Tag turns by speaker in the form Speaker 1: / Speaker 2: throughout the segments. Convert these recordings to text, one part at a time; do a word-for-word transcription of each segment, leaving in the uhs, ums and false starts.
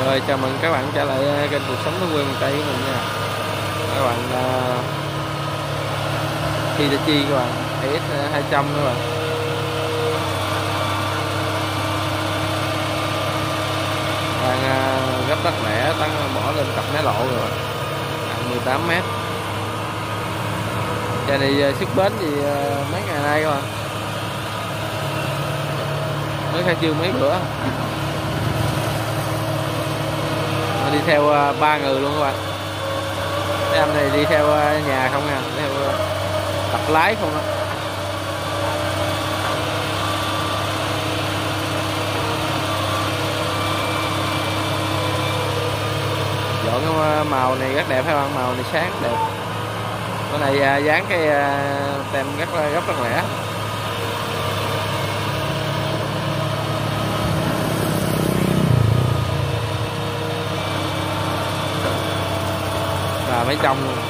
Speaker 1: Rồi chào mừng các bạn trở lại kênh Cuộc Sống Thú Cưng Miền Tây của mình nha. Các bạn uh, Hitachi các bạn ét hai trăm các bạn. Đang uh, gấp đất lẻ tăng bỏ lên cặp mé lộ rồi. Nặng mười tám mét. Xe này uh, xuất bến gì uh, mấy ngày nay các bạn. Mới khai trương mấy bữa. Đi theo uh, ba người luôn các bạn. Cái anh này đi theo uh, nhà không nha, theo uh, tập lái không á. Dọn cái màu này rất đẹp, hay bạn, màu này sáng đẹp. Cái này uh, dán cái uh, tem rất rất rất lẻ. Và mấy trong luôn.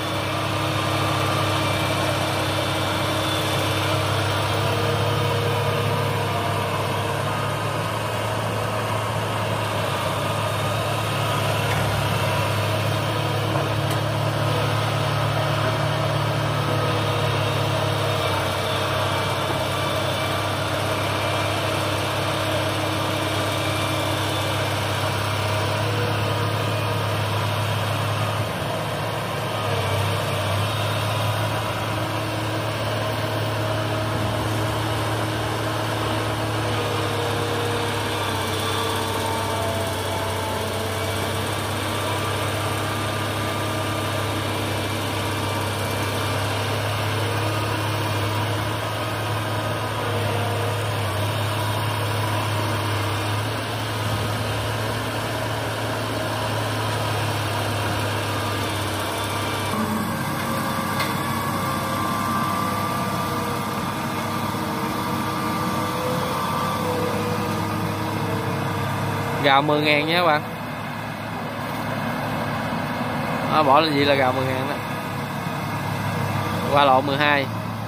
Speaker 1: Gạo mười ngàn nha các bạn. Đó, bỏ lên gì là gạo mười ngàn đó. Qua lộ mười hai.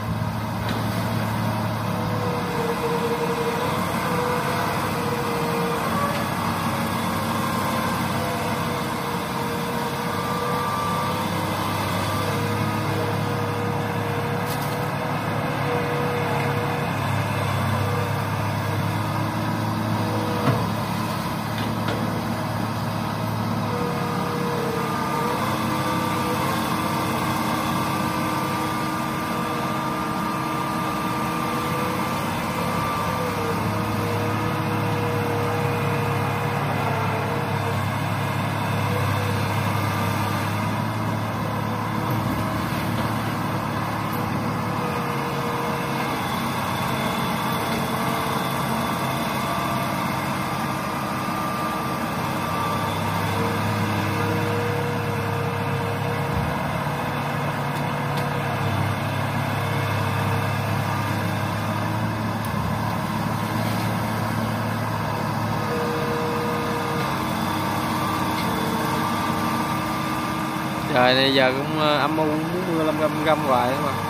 Speaker 1: Trời này giờ cũng âm u bốn mươi lăm găm găm hoài đúng không?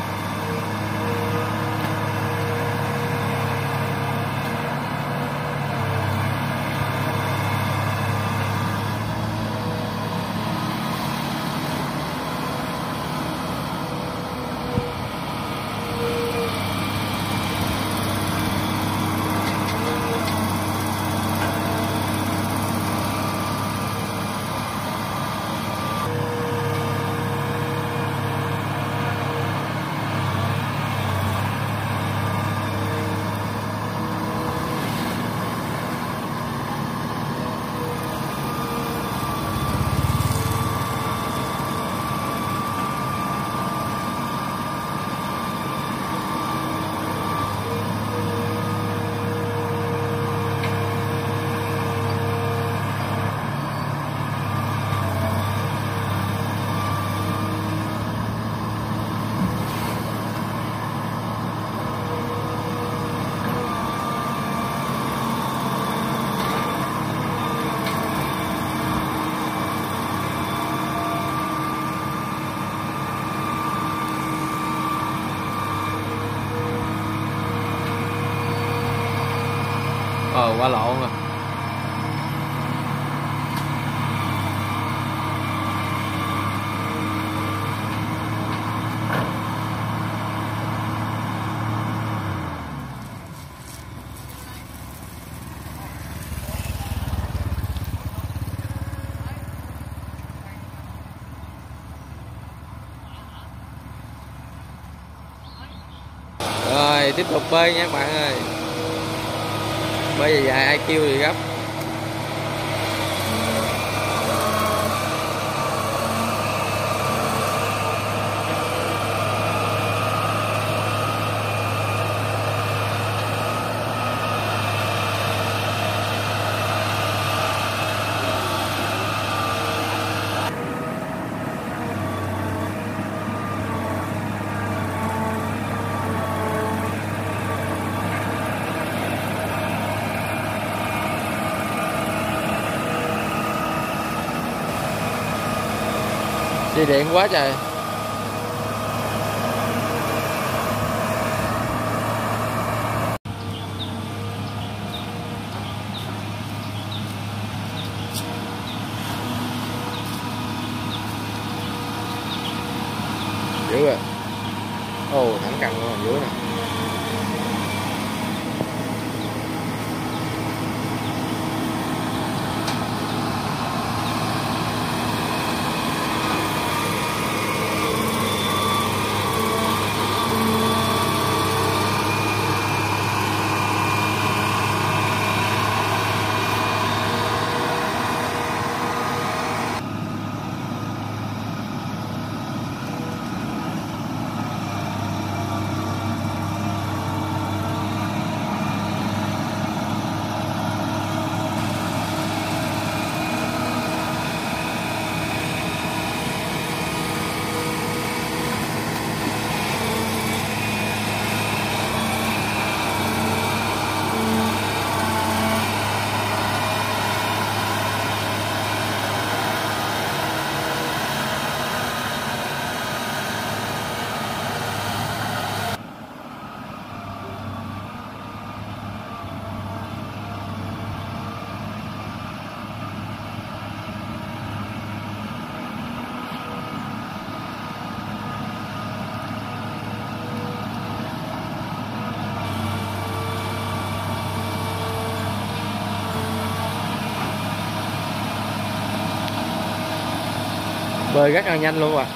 Speaker 1: Ờ qua lộ rồi. Rồi tiếp tục bơi nha các bạn ơi. Bơi dài dài ai kêu thì gấp. Dây điện quá trời. Dữ rồi. Ồ, thẳng cẳng luôn dưới nè. Bơi rất là nhanh luôn à.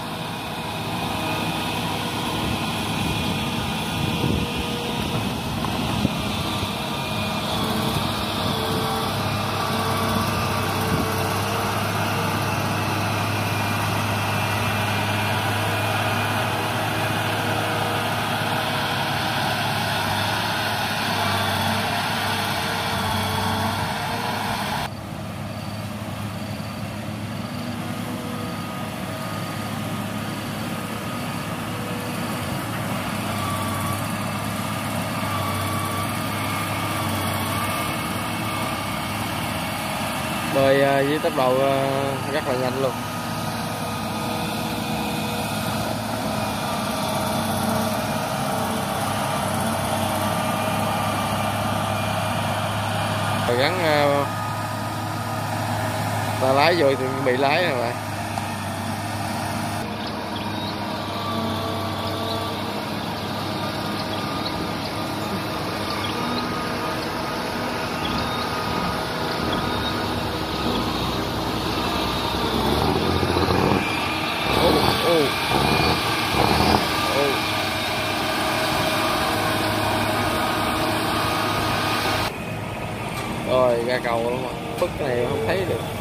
Speaker 1: Bơi với tốc độ rất là nhanh luôn. Rồi gắn ta lái vô thì bị lái rồi bạn. Rồi ra cầu luôn mà, phức cái này không thấy được.